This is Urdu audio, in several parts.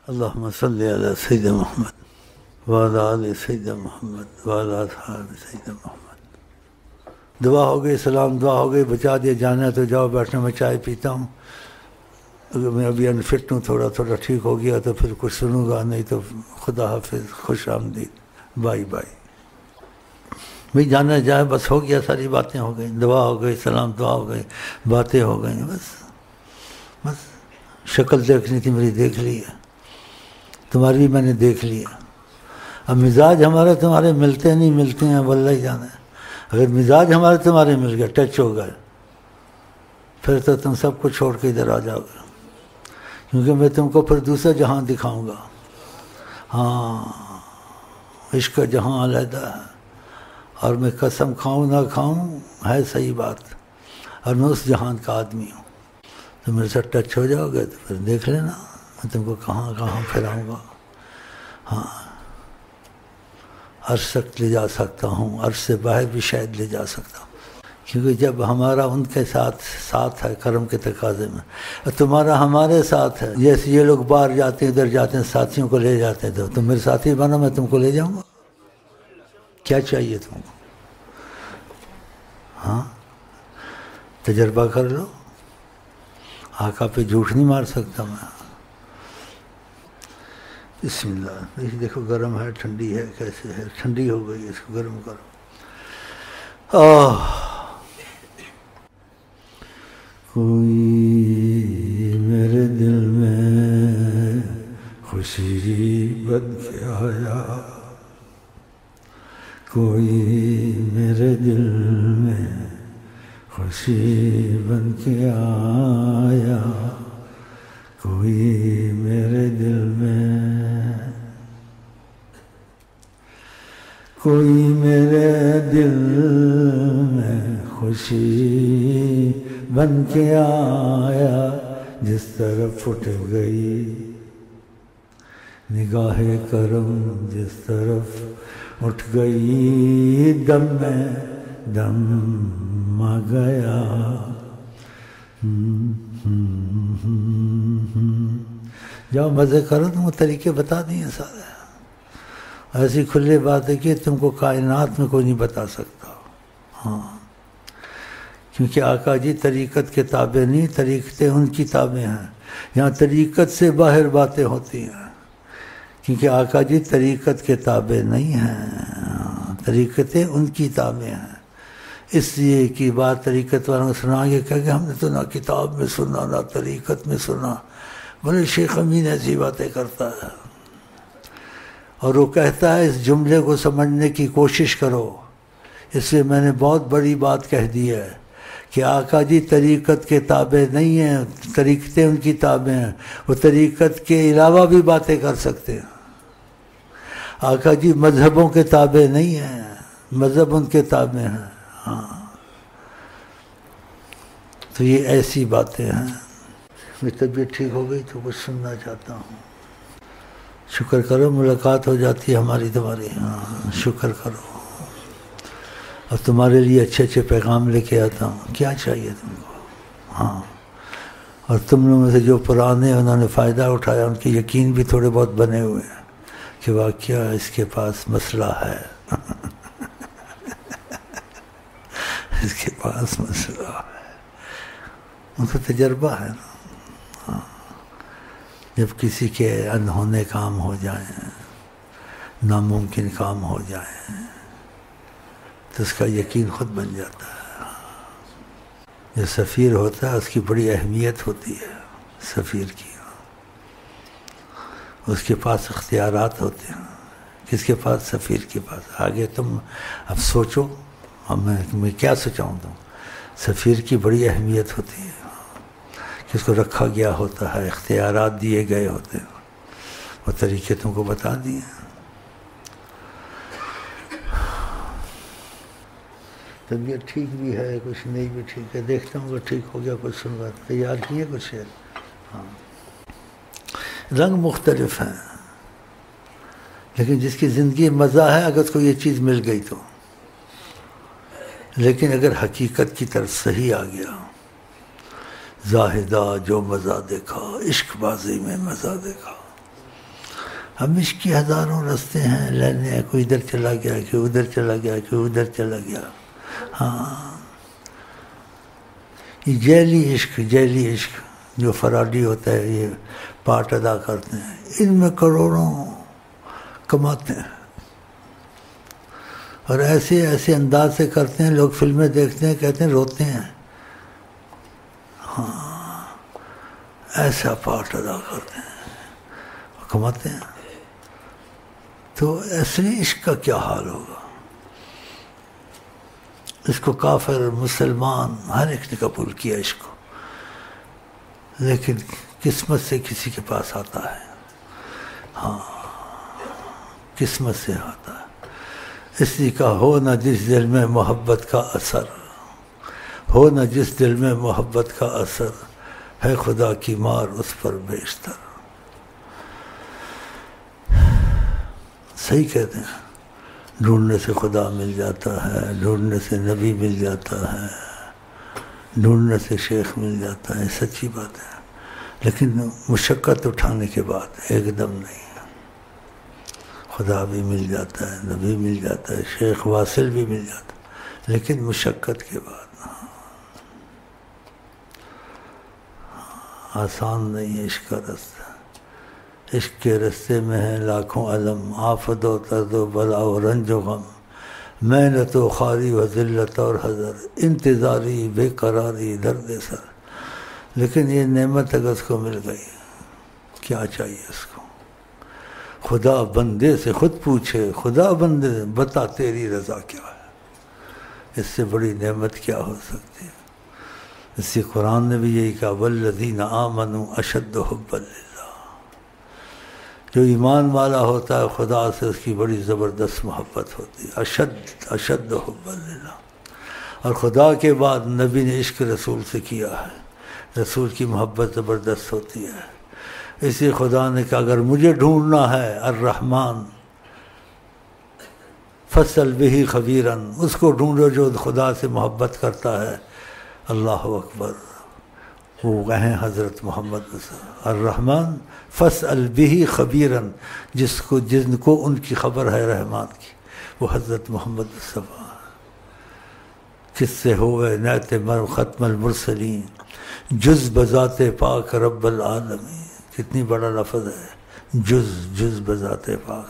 اللہم صلی علی سیدنا محمد وعلی آل سیدنا محمد وعلی اصحاب سیدنا محمد۔ دعا ہو گئی، سلام دعا ہو گئی، بچا دیا جانا تو جاؤ بیٹھنا، میں چائے پیتا ہوں۔ اگر میں ابھی انفٹ ہوں، تھوڑا ٹھیک ہو گیا تو پھر کچھ سنوں گا، نہیں تو خدا حافظ، خوش آمدید، بائی بائی۔ بھائی جانا جائے، بس ہو گیا، ساری باتیں ہو گئی، دعا ہو گئی، سلام دعا ہو گئی، باتیں ہو گئیں، بس شکل دیکھنی تھی میری، دیکھ لی ہے، تمہاری بھی میں نے دیکھ لیا۔ اب مزاج ہمارے تمہارے ملتے نہیں ملتے ہیں واللہ ہی جانا ہے۔ اگر مزاج ہمارے تمہارے مل گئے، ٹچ ہو گئے، پھر تو تم سب کو چھوڑ کے ادھر آ جاؤ گے، کیونکہ میں تم کو پھر دوسرا جہاں دکھاؤں گا۔ ہاں، عشق کا جہاں علیحدہ ہے، اور میں قسم کھاؤں نہ کھاؤں ہے صحیح بات، اور میں اس جہان کا آدمی ہوں۔ تو میرے ساتھ ٹچ ہو جاؤ گے تو پھر دیکھ لینا میں تم کو کہاں کہاں پھراؤں گا۔ ہاں، عرش تک لے جا سکتا ہوں، عرش سے باہر بھی شاید لے جا سکتا ہوں، کیونکہ جب ہمارا ان کے ساتھ ہے کرم کے تقاضے میں، اور تمہارا ہمارے ساتھ ہے۔ جیسے یہ لوگ باہر جاتے ہیں، ادھر جاتے ہیں، ساتھیوں کو لے جاتے ہیں، تو تم میرے ساتھی بنو، میں تم کو لے جاؤں گا۔ کیا چاہیے تم کو؟ ہاں، تجربہ کر لو، آقا پہ جھوٹ نہیں مار سکتا میں۔ بسم اللہ۔ دیکھو گرم ہے، ٹھنڈی ہے، کیسے ہے، ٹھنڈی ہو گئی، اس کو گرم کرو۔ کوئی میرے دل میں خوشی بن کے آیا، کوئی میرے دل میں خوشی بن کے آیا، کوئی میرے دل میں، کوئی میرے دل میں خوشی بن کے آیا، جس طرف اٹھ گئی نگاہ کرم، جس طرف اٹھ گئی دم میں دم آ گیا۔ جاؤ مزے کرو، تم کو طریقے بتا دیے سارے، ایسی کھلی بات ہے کہ تم کو کائنات میں کوئی نہیں بتا سکتا۔ ہاں، کیونکہ آقا جی طریقت کے تابع نہیں، طریقتیں ان کی تابع ہیں۔ یہاں طریقت سے باہر باتیں ہوتی ہیں، کیونکہ آقا جی طریقت کے تابع نہیں ہیں، طریقتیں ان کی تابع ہیں۔ اس لیے کی بات طریقت والوں کو سنا کے کہ ہم نے تو نہ کتاب میں سنا نہ طریقت میں سنا، بولے شیخ امین ایسی باتیں کرتا ہے، اور وہ کہتا ہے اس جملے کو سمجھنے کی کوشش کرو۔ اس لیے میں نے بہت بڑی بات کہہ دی ہے کہ آقا جی طریقت کے تابع نہیں ہیں، طریقتیں ان کی تابع ہیں، وہ طریقت کے علاوہ بھی باتیں کر سکتے ہیں۔ آقا جی مذہبوں کے تابع نہیں ہیں، مذہب ان کے تابع ہیں۔ ہاں، تو یہ ایسی باتیں ہیں۔ میری طبیعت ٹھیک ہو گئی تو کچھ سننا چاہتا ہوں۔ شکر کرو، ملاقات ہو جاتی ہے ہماری تمہاری۔ ہاں، شکر کرو، اور تمہارے لیے اچھے اچھے پیغام لے کے آتا ہوں۔ کیا چاہیے تم کو؟ ہاں، اور تم لوگوں میں سے جو پرانے انہوں نے فائدہ اٹھایا، ان کے یقین بھی تھوڑے بہت بنے ہوئے ہیں کہ واقعہ اس کے پاس مسئلہ ہے، اس کے پاس مسئلہ ہے، ان کو تجربہ ہے نا۔ ہاں، جب کسی کے انہونے کام ہو جائیں، ناممکن کام ہو جائیں، تو اس کا یقین خود بن جاتا ہے۔ جو سفیر ہوتا ہے اس کی بڑی اہمیت ہوتی ہے، سفیر کی، اس کے پاس اختیارات ہوتے ہیں۔ کس کے پاس؟ سفیر کے پاس۔ آگے تم اب سوچو، میں کیا سوچاؤں تم؟ سفیر کی بڑی اہمیت ہوتی ہے، کہ اس کو رکھا گیا ہوتا ہے، اختیارات دیے گئے ہوتے ہیں، وہ طریقے تم کو بتا دیے۔ طبیعت ٹھیک بھی ہے، کچھ نہیں بھی ٹھیک ہے، دیکھتا ہوں کہ ٹھیک ہو گیا کچھ سنگا۔ تیار کیے کچھ ہے؟ ہاں، رنگ مختلف ہیں، لیکن جس کی زندگی مزہ ہے، اگر اس کو یہ چیز مل گئی تو، لیکن اگر حقیقت کی طرف صحیح آ گیا، زاہدہ جو مزہ دیکھا، عشق بازی میں مزہ دیکھا، ہم عشق کی ہزاروں رستے ہیں لینے ہیں، کوئی ادھر چلا گیا، کوئی ادھر چلا گیا، کوئی ادھر چلا گیا. ہاں یہ جیلی عشق جو فراڈی ہوتا ہے، یہ پارٹ ادا کرتے ہیں، ان میں کروڑوں کماتے ہیں، اور ایسے انداز سے کرتے ہیں، لوگ فلمیں دیکھتے ہیں کہتے ہیں روتے ہیں. ہاں ایسا پارٹ ادا کرتے ہیں، کماتے ہیں. تو اصلی عشق کا کیا حال ہوگا؟ اس کو کافر مسلمان ہر ایک نے قبول کیا عشق کو، لیکن قسمت سے کسی کے پاس آتا ہے. ہاں قسمت سے آتا ہے. اس لیے کہا ہو نہ جس دل میں محبت کا اثر، ہو نہ جس دل میں محبت کا اثر، ہے خدا کی مار اس پر بیشتر. صحیح کہتے ہیں، ڈھونڈنے سے خدا مل جاتا ہے، ڈھونڈنے سے نبی مل جاتا ہے، ڈھونڈنے سے شیخ مل جاتا ہے. سچی بات ہے، لیکن مشقت اٹھانے کے بعد ایک دم نہیں. خدا بھی مل جاتا ہے، نبی مل جاتا ہے، شیخ واصل بھی مل جاتا ہے، لیکن مشقت کے بعد. آسان نہیں ہے عشق کا رستہ. عشق کے رستے میں ہے لاکھوں علم، آفت و درد و بلا و رنج و غم، محنت و خواری و ذلت اور حذر، انتظاری بے قراری درد سر. لیکن یہ نعمت اگر اس کو مل گئی، کیا چاہیے اس کو؟ خدا بندے سے خود پوچھے، خدا بندے سے بتا تیری رضا کیا ہے. اس سے بڑی نعمت کیا ہو سکتی ہے؟ اسی قرآن نے بھی یہی کہا والذین آمنوا اشد حبا للہ. جو ایمان والا ہوتا ہے خدا سے اس کی بڑی زبردست محبت ہوتی ہے. اشد حبا للہ. اور خدا کے بعد نبی نے عشق رسول سے کیا ہے، رسول کی محبت زبردست ہوتی ہے. اسی خدا نے کہا اگر مجھے ڈھونڈنا ہے الرحمن فصل بہی خبیرن، اس کو ڈھونڈو جو خدا سے محبت کرتا ہے. اللہ اکبر. وہ ہیں حضرت محمد الرحمن فاسأل بہی خبیرن، جن کو ان کی خبر ہے رحمان کی، وہ حضرت محمد مصطفیٰ. کس سے ہوئے نیت مر ختم المرسلین، جز بذات پاک رب العالمین. کتنی بڑا لفظ ہے، جز بذات پاک.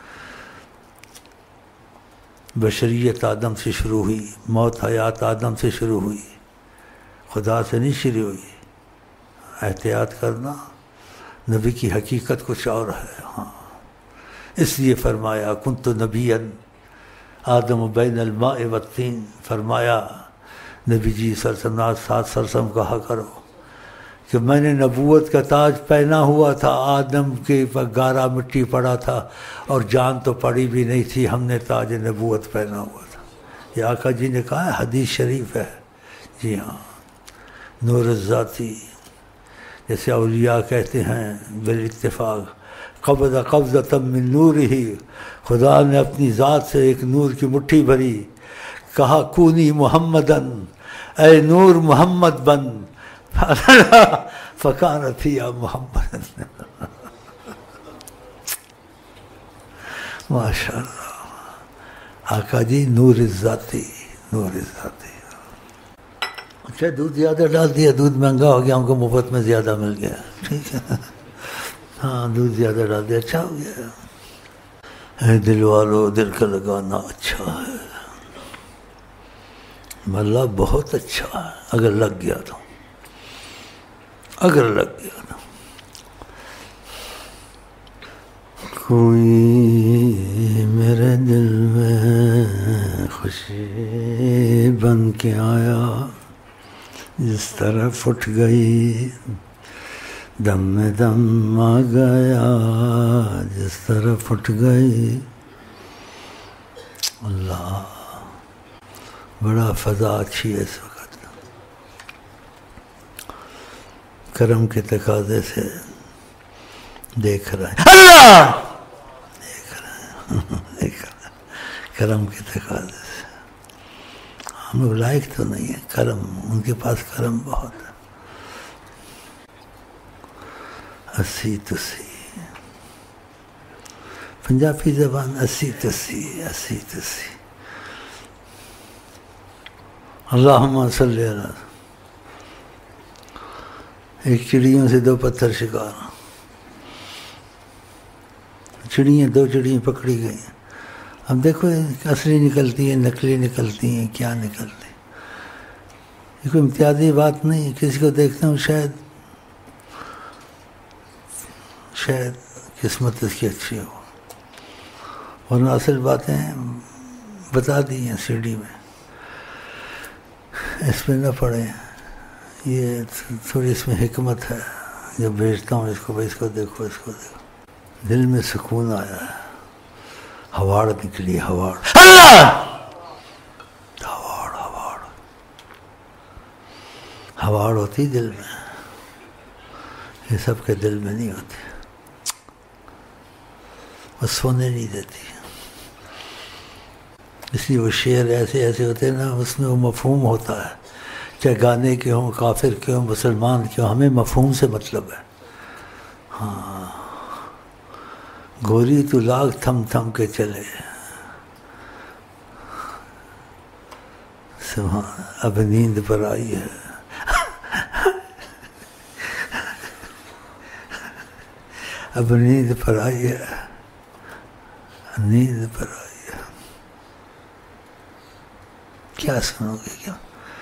بشریت آدم سے شروع ہوئی، موت حیات آدم سے شروع ہوئی، خدا سے نہیں شروع ہوئی. احتیاط کرنا، نبی کی حقیقت کچھ اور ہے. ہاں اس لیے فرمایا کنت نبیا آدم بین الماء والطین. فرمایا نبی جی صلی اللہ علیہ وسلم ساتھ سرسم کہا کرو کہ میں نے نبوت کا تاج پہنا ہوا تھا، آدم کے پر گارا مٹی پڑا تھا اور جان تو پڑی بھی نہیں تھی، ہم نے تاج نبوت پہنا ہوا تھا. یہ آقا جی نے کہا ہے، حدیث شریف ہے. جی ہاں، نور الذاتی، جیسے اولیاء کہتے ہیں بالاتفاق قبض قبضۃ من نورہ، خدا نے اپنی ذات سے ایک نور کی مٹھی بھری، کہا کونی محمدن، اے نور محمد بن، فکانت یا محمد. ماشاء اللہ آقا جی نور الذاتی، نور الذاتی. اچھا دودھ زیادہ ڈال دیا، دودھ مہنگا ہو گیا، ہم کو مفت میں زیادہ مل گیا. ٹھیک ہے، ہاں دودھ زیادہ ڈال دیا، اچھا ہو گیا. اے دل والو دل کا لگانا اچھا ہے، اللہ بہت اچھا ہے اگر لگ گیا تو، اگر لگ گیا تو. کوئی میرے دل میں خوشی بن کے آیا، جس طرح پھٹ گئی دم میں دم آ گیا، جس طرح پھٹ گئی. اللہ بڑا فضا اچھی ہے اس وقت، کرم کے تقاضے سے دیکھ رہا ہے اللہ، دیکھ رہا ہے کرم کے تقاضے سے. ہم لوگ لائق تو نہیں ہیں کرم، ان کے پاس کرم بہت ہے. اسی تسی پنجابی زبان 80-80 اللہم صلی اللہ. ایک چڑیوں سے 2 پتھر شکار. دو چڑیاں پکڑی گئی. اب دیکھو اصلی نکلتی ہیں نقلی نکلتی ہیں کیا نکلتی. یہ کوئی امتیازی بات نہیں. کسی کو دیکھتا ہوں شاید قسمت اس کی اچھی ہو، ورنہ اصل باتیں بتا دی ہیں CD میں. اس پہ نہ پڑھیں. یہ تھوڑی اس میں حکمت ہے. جب بھیجتا ہوں اس کو دیکھو دل میں سکون آیا ہے. ہواڑ نکلی ہواڑ. ہواڑ ہوتی دل میں. یہ سب کے دل میں نہیں ہوتی. وہ سونے نہیں دیتی. اس لیے وہ شعر ایسے ہوتے ہیں نا، اس میں وہ مفہوم ہوتا ہے. چاہے گانے کے ہوں، کافر کے ہوں، مسلمان کے ہوں، ہمیں مفہوم سے مطلب ہے. ہاں، گوری تو لاکھ تھم کے چلے. سبحان. اب نیند پر آئی ہے. اب نیند پر آئی ہے. نیند پر آئی ہے. کیا سنو گے کیا؟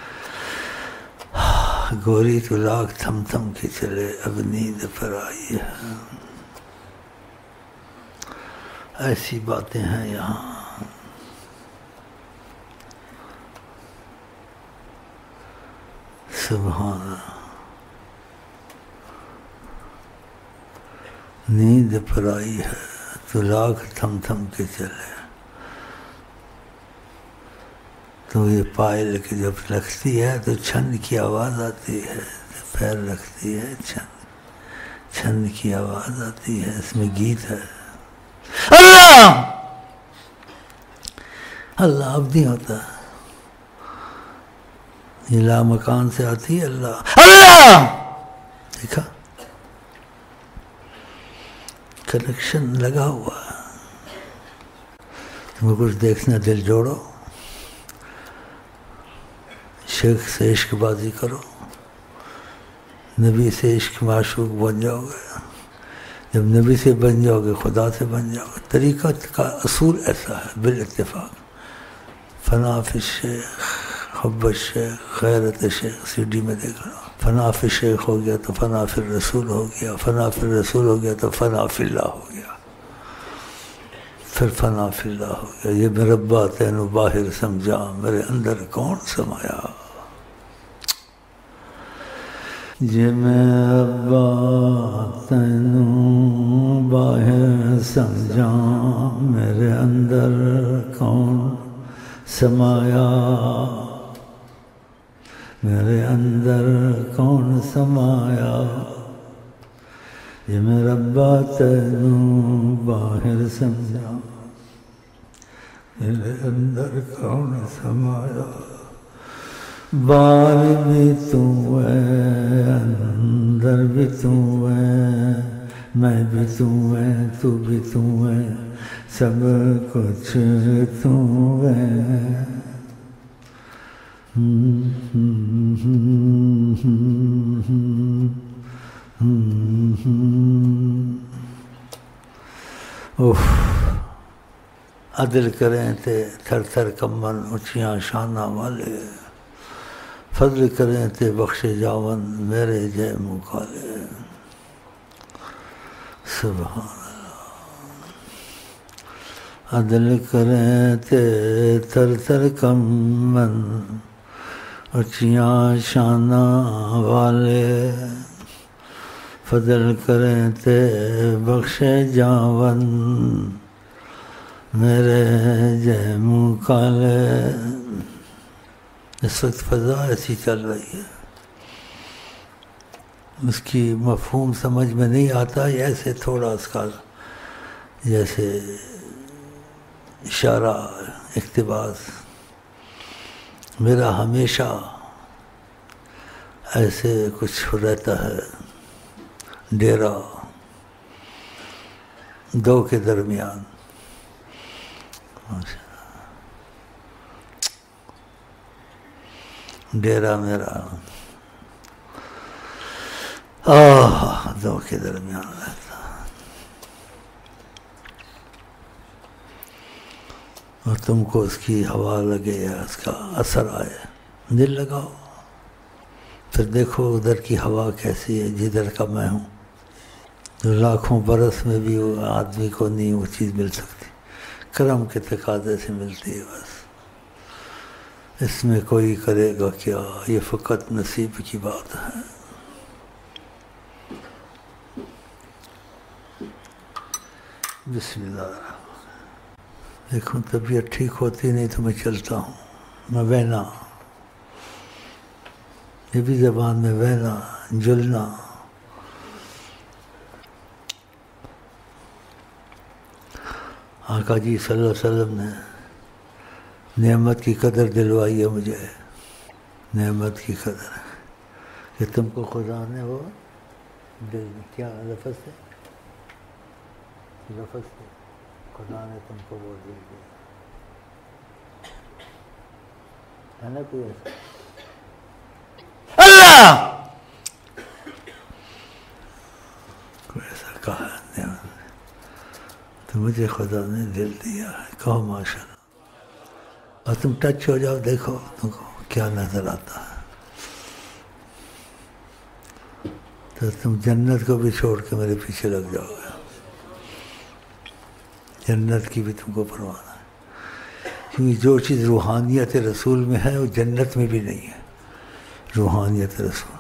گوری تو لاکھ تھم کے چلے، اب نیند پر آئی ہے. ایسی باتیں ہیں یہاں. سبحان. نیند پر آئی ہے تو لاکھ تھم کے چلے. تو یہ پائل کی جب لگتی ہے تو چھند کی آواز آتی ہے. پیر رکھتی ہے چھند کی آواز آتی ہے. اس میں گیت ہے. اللہ اب نہیں ہوتا. یہ لا مکان سے آتی ہے اللہ. دیکھا کنیکشن لگا ہوا ہے. تمہیں کچھ دیکھنا دل جوڑو، شیخ سے عشق بازی کرو، نبی سے عشق معشوق بن جاؤ گے. جب نبی سے بن جاؤ گے خدا سے بن جاؤ گے. طریقہ کا اصول ایسا ہے بالاتفاق. فنا فی الشیخ، حب الشیخ، غیرت شیخ. CD میں دیکھ رہا ہوں. فنا فی الشیخ ہو گیا تو فنا فی الرسول ہو گیا. فنا فی الرسول ہو گیا تو فنا فی اللہ ہو گیا. پھر فنا فی اللہ ہو گیا. یہ مربع تینو باہر سمجھا، میرے اندر کون سمایا. یہ مربع تینو باہر سمجھا، میرے اندر کون سمایا. میرے اندر کون سمایا. یہ مربع تینو باہر سمجھا، میرے اندر کون سمایا. باہر بھی تو ہے، اندر بھی تو ہے، میں بھی تو ہے، تو بھی تو ہے، سب کچھ تو ہے. عدل کریں تے تھر تھر کمن اونچیاں شانہ والے. فضل کریں تے بخش جاون میرے جے منہ کالے. سبحان اللہ. عدل کریں تے تھر تھر کمن اونچیاں شانہ والے. فضل کریں تے بخش جاون میرے جے منہ کالے. اس وقت فضا ایسی چل رہی ہے، اس کی مفہوم سمجھ میں نہیں آتا. ایسے تھوڑا اس کا جیسے اشارہ، اقتباس. میرا ہمیشہ ایسے کچھ رہتا ہے ڈیرا دو کے درمیان. ڈیرا میرا دو کے درمیان رہتا اور تم کو اس کی ہوا لگے یا اس کا اثر آئے. دل لگاؤ پھر دیکھو ادھر کی ہوا کیسی ہے جدھر کا میں ہوں. جو لاکھوں برس میں بھی وہ آدمی کو نہیں وہ چیز مل سکتی، کرم کے تقاضے سے ملتی ہے بس. اس میں کوئی کرے گا کیا، یہ فقط نصیب کی بات ہے. بسم اللہ الرحمن. دیکھو طبیعت ٹھیک ہوتی نہیں تو میں چلتا ہوں، میں بہنا، یہ بھی زبان میں بہنا جلنا. آقا جی صلی اللہ علیہ وسلم نے نعمت کی قدر دلوائی ہے مجھے، نعمت کی قدر کہ تم کو خدا نے وہ دل میں کیا لفظ ہے، لفظ ہے خدا نے تم کو وہ دل دیا ہے نا. کوئی ایسا اللہ کوئی ایسا کہا نعمت تو مجھے خدا نے دل دیا ہے. کہو ماشاء اللہ. اور تم ٹچ ہو جاؤ دیکھو تم کو کیا نظر آتا ہے. تو تم جنت کو بھی چھوڑ کے میرے پیچھے لگ جاؤ گے. جنت کی بھی تم کو پرواہ ہے، کیونکہ جو چیز روحانیت رسول میں ہے وہ جنت میں بھی نہیں ہے. روحانیت رسول،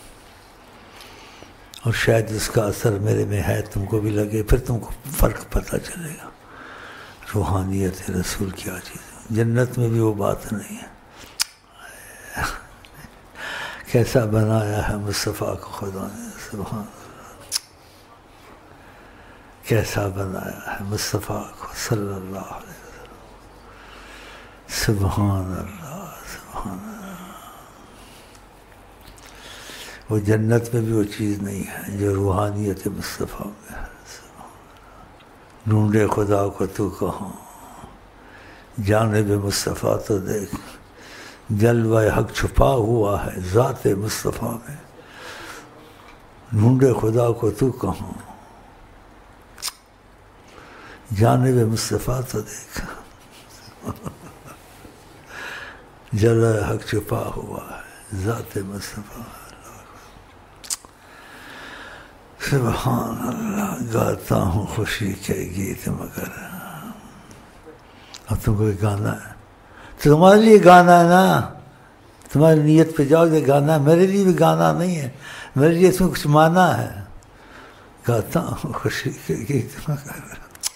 اور شاید اس کا اثر میرے میں ہے تم کو بھی لگے، پھر تم کو فرق پتہ چلے گا روحانیت رسول کیا چیز ہے. جنت میں بھی وہ بات نہیں ہے. کیسا بنایا ہے مصطفیٰ کو خدا نے، سبحان اللہ. کیسا بنایا ہے مصطفیٰ کو صلی اللہ علیہ وسلم. سبحان اللہ سبحان اللہ. وہ جنت میں بھی وہ چیز نہیں ہے جو روحانیت مصطفیٰ میں ہے. ڈھونڈے خدا کو تو کہاں، جانب مصطفیٰ تو دیکھ، جلوہ حق چھپا ہوا ہے ذات مصطفیٰ میں. ڈھونڈے خدا کو تو کہاں، جانب مصطفیٰ تو دیکھ، جلوہ حق چھپا ہوا ہے ذات مصطفیٰ. سبحان اللہ. گاتا ہوں خوشی کے گیت مگر. اب تم کو گانا ہے تو تمہارے لیے گانا ہے نا، تمہاری نیت پہ جاؤ یہ گانا ہے. میرے لیے بھی گانا نہیں ہے، میرے لیے اس میں کچھ معنی ہے. گاتا ہوں خوشی کے گیت مگر،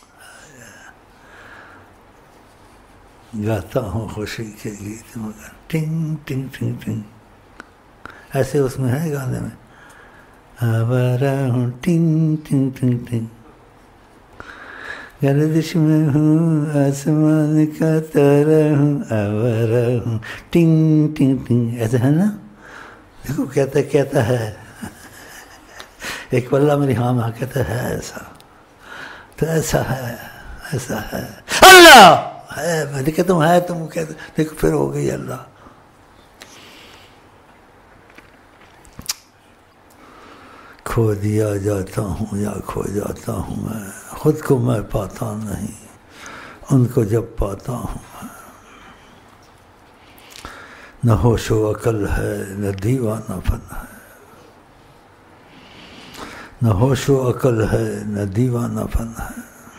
گاتا ہوں خوشی کے گیت مگر. ٹنگ ٹنگ ٹنگ ٹنگ ایسے اس میں ہے گانے میں. آوارہ ہوں ٹنگ ٹنگ ٹنگ ٹنگ، گردش میں ہوں آسمان کا تارا ہوں، آوارہ ہوں ٹنگ ٹنگ ٹنگ. ایسا ہے نا. دیکھو کہتا ہے ایک واللہ میری ہاں کہتا ہے ایسا، تو ایسا ہے ایسا ہے. اللہ ہے، میں کہتا ہوں ہے، تم کہتے دیکھو پھر ہو گئی اللہ. کھو دیا جاتا ہوں یا کھو جاتا ہوں میں، خود کو میں پاتا نہیں، ان کو جب پاتا ہوں میں. نہ ہوش و عقل ہے نہ دیوانہ پن ہے، نہ ہوش و عقل ہے نہ دیوانہ پن ہے.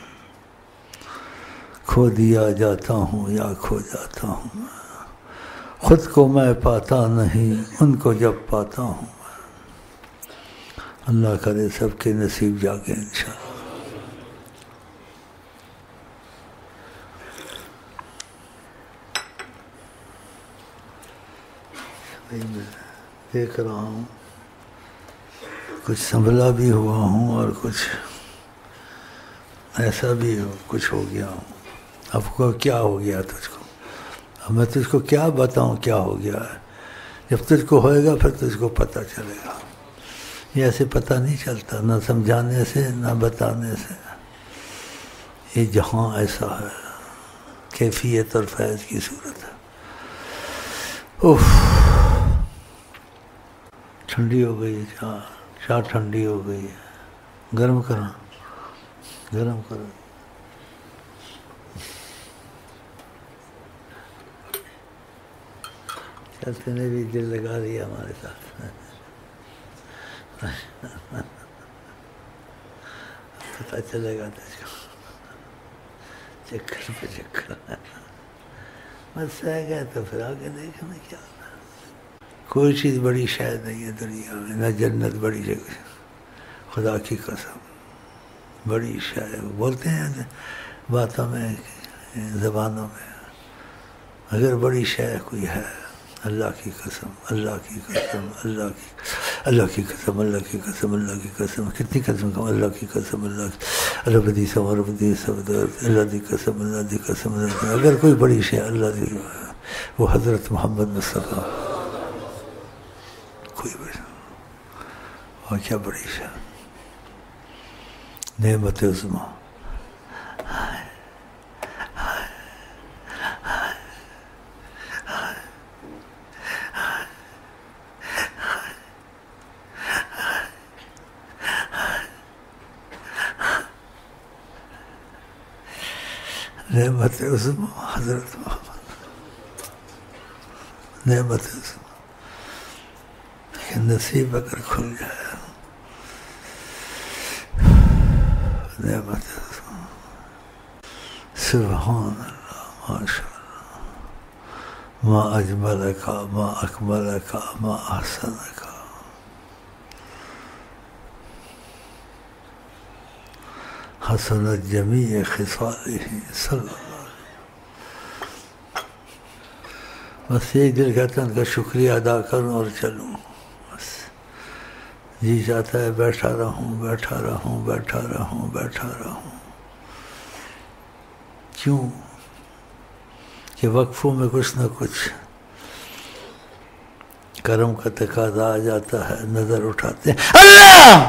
کھو دیا جاتا ہوں یا کھو جاتا ہوں میں، خود کو میں پاتا نہیں، ان کو جب پاتا ہوں. اللہ کرے سب کے نصیب جاگے انشاءاللہ. میں دیکھ رہا ہوں کچھ سنبھلا بھی ہوا ہوں اور کچھ ایسا بھی کچھ ہو گیا ہوں. اب کو کیا ہو گیا تجھ کو، اب میں تجھ کو کیا بتاؤں کیا ہو گیا ہے. جب تجھ کو ہوئے گا پھر تجھ کو پتہ چلے گا. یہ ایسے پتہ نہیں چلتا، نہ سمجھانے سے نہ بتانے سے. یہ جہاں ایسا ہے، کیفیت اور فیض کی صورت ہے۔ ٹھنڈی ہو گئی چاہ ٹھنڈی ہو گئی ہے، گرم کرنا، گرم کرو۔ چلتے نے بھی دل لگا دیا ہمارے ساتھ، پتہ چلے گا تجھ کو، چکر پہ چکر، بس سہ گئے تو پھر آگے دیکھنا کیا ہونا۔ کوئی چیز بڑی شاید نہیں ہے دنیا میں، نہ جنت بڑی جگہ، خدا کی قسم بڑی شاید بولتے ہیں باتوں میں، زبانوں میں، اگر بڑی شے کوئی ہے، اللہ کی قسم، اللہ کی قسم، اللہ کی قسم، اللہ کی قسم، اللہ کی قسم، کتنی قسم کا اللہ کی قسم، اللہ بدی سب اللہ کی قسم، اللہ کی قسم، اگر کوئی بڑی شے اللہ کی، وہ حضرت محمد مصطفیٰ، کوئی بڑی، اور کیا بڑی شے، نعمت عظمیٰ۔ نعمت عظمیٰ حضرت محمد، نعمت عظمیٰ، نصیب اگر کھل جائے، نعمت عظمیٰ، سبحان اللہ، ماشاء اللہ، ما اجملک، ما اکملک، ما احسنک، حسنت جمیع خصالہ صلی اللہ علیہ وسلم۔ بس یہی دل کہتا ہے ان کا شکریہ ادا کروں اور چلوں، بس جی چاہتا ہے بیٹھا رہوں، بیٹھا رہوں، بیٹھا رہوں، بیٹھا رہوں۔ کیوں کہ وقفوں میں کچھ نہ کچھ کرم کا تقاضا آ جاتا ہے، نظر اٹھاتے ہیں اللہ،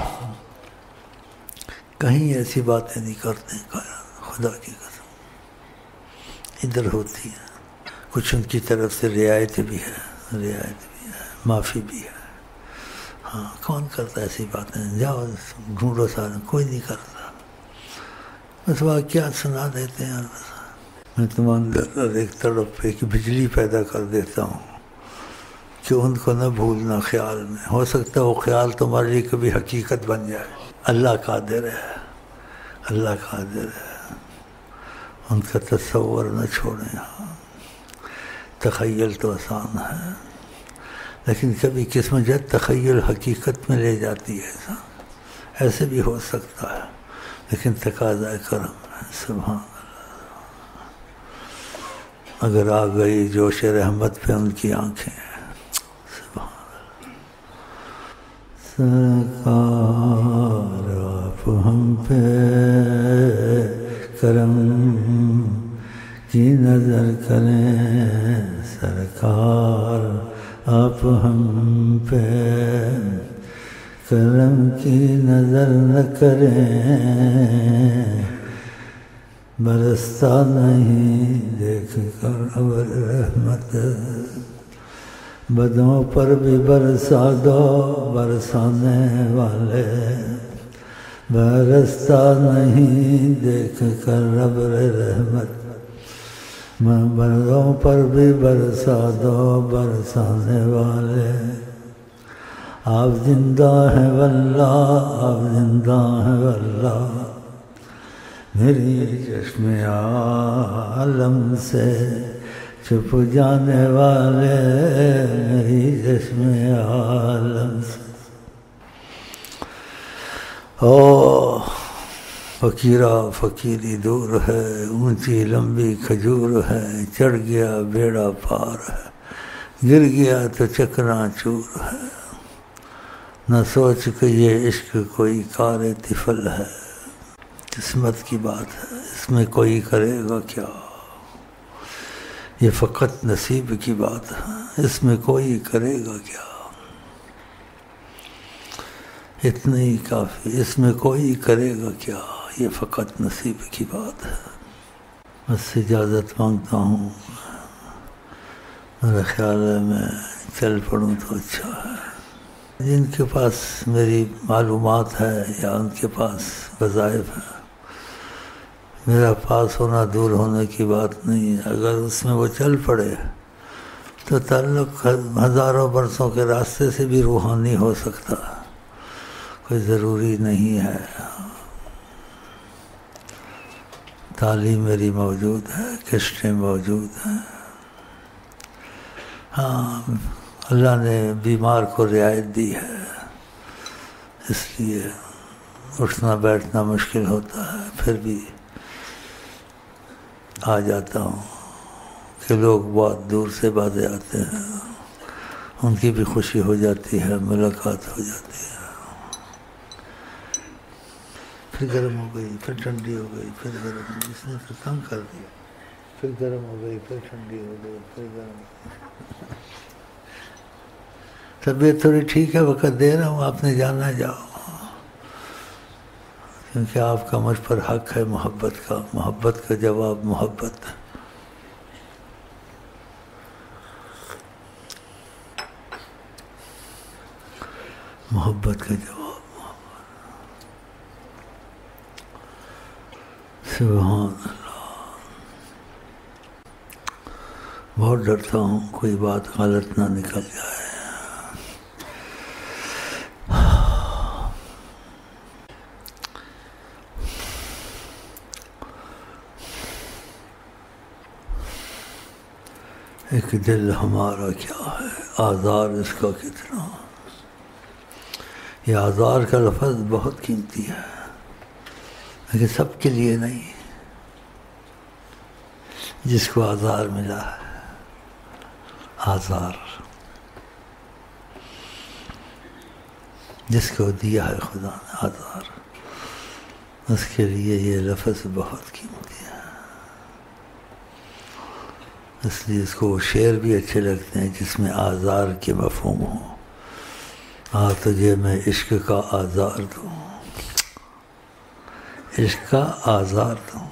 کہیں ایسی باتیں نہیں کرتے، خدا کی قسم ادھر ہوتی ہیں، کچھ ان کی طرف سے رعایت بھی ہے، معافی بھی ہے۔ ہاں کون کرتا ایسی باتیں، جاؤ ڈھونڈو سارے، کوئی نہیں کرتا، بس واقعات سنا دیتے ہیں۔ میں تمہارے اندر ایک تڑپ پہ کہ بجلی پیدا کر دیتا ہوں کہ ان کو نہ بھولنا خیال میں، ہو سکتا ہے وہ خیال تمہارے لیے کبھی حقیقت بن جائے۔ اللہ قادر ہے، اللہ قادر ہے، ان کا تصور نہ چھوڑیں۔ تخیل تو آسان ہے، لیکن کبھی قسمت جب تخیل حقیقت میں لے جاتی ہے، ایسے بھی ہو سکتا ہے، لیکن تقاضا کرم ہے۔ سبحان اللہ، اگر آ گئی جوش رحمت پہ ان کی آنکھیں، سرکار آپ ہم پہ کرم کی نظر کریں، سرکار آپ ہم پہ کرم کی نظر نہ کریں، برستا نہیں دیکھ کر ابر رحمت، بدوں پر بھی برسا دو برسانے والے، برستا نہیں دیکھ کر ابر رحمت، بدوں پر بھی برسا دو برسانے والے۔ آپ زندہ ہیں واللہ، آپ زندہ ہیں واللہ، میری چشم عالم سے چھپ جانے والے، میری چشم عالم سے۔ او فقیرہ فقیری دور ہے، اونچی لمبی کھجور ہے، چڑھ گیا بیڑا پار ہے، گر گیا تو چکنا چور ہے، نہ سوچ کہ یہ عشق کوئی کار طفل ہے، قسمت کی بات ہے، اس میں کوئی کرے گا کیا، یہ فقط نصیب کی بات ہے، اس میں کوئی کرے گا کیا، اتنا ہی کافی، اس میں کوئی کرے گا کیا، یہ فقط نصیب کی بات ہے. بس اجازت مانگتا ہوں. میرا خیال ہے میں چل پڑوں تو اچھا ہے. جن کے پاس میری معلومات ہے یا ان کے پاس وظائف ہے، میرا پاس ہونا دور ہونے کی بات نہیں ہے. اگر اس میں وہ چل پڑے تو تعلق ہزاروں برسوں کے راستے سے بھی روحانی ہو سکتا، کوئی ضروری نہیں ہے. تعلیم میری موجود ہے، کشتیں موجود ہیں. ہاں، اللہ نے بیمار کو رعایت دی ہے، اس لیے اٹھنا بیٹھنا مشکل ہوتا ہے. پھر بھی آ جاتا ہوں کہ لوگ بہت دور سے باتیں آتے ہیں، ان کی بھی خوشی ہو جاتی ہے، ملاقات ہو جاتی ہے. پھر گرم ہو گئی، پھر ٹھنڈی ہو گئی، پھر گرم ہو گئی. اس نے تو تنگ کر دیا. پھر گرم ہو گئی، پھر ٹھنڈی ہو گئی، پھر گرم ہو گئی. طبیعت تھوڑی ٹھیک ہے، وقت دے رہا ہوں، آپ نے جانا جاؤ، کیونکہ آپ کا مجھ پر حق ہے محبت کا. محبت کا جواب محبت. محبت کا جواب. سبحان اللہ. بہت ڈرتا ہوں کوئی بات غلط نہ نکل جائے. ایک دل ہمارا کیا ہے، آزار اس کا کتنا. یہ آزار کا لفظ بہت قیمتی ہے، لیکن سب کے لیے نہیں. جس کو آزار ملا ہے، آزار جس کو دیا ہے خدا نے آزار، اس کے لیے یہ لفظ بہت قیمتی ہے. اس لیے اس کو وہ شعر بھی اچھے لگتے ہیں جس میں آزار کے مفہوم ہوں. تجھے میں عشق کا آزار دوں، عشق کا آزار دوں.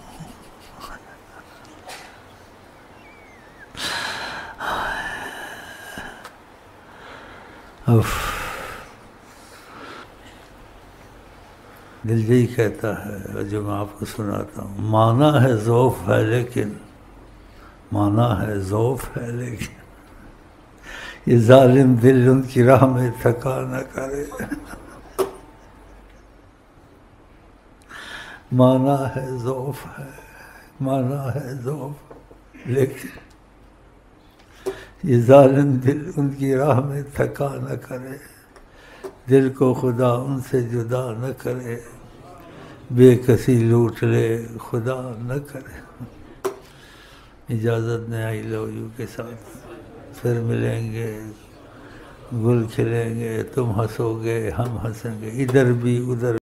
دل یہی کہتا ہے جو میں آپ کو سناتا ہوں. مانا ہے ذوف ہے لیکن، مانا ہے ذوف ہے لیکن، یہ ظالم دل ان کی راہ میں تھکا نہ کرے. مانا ہے ذوف ہے، مانا ہے ذوف لیکن، یہ ظالم دل ان کی راہ میں تھکا نہ کرے. دل کو خدا ان سے جدا نہ کرے، بے کسی لوٹ لے خدا نہ کرے. اجازت نے آئی لو یو کے ساتھ. پھر ملیں گے، گل کھلیں گے، تم ہنسو گے، ہم ہنسیں گے، ادھر بھی ادھر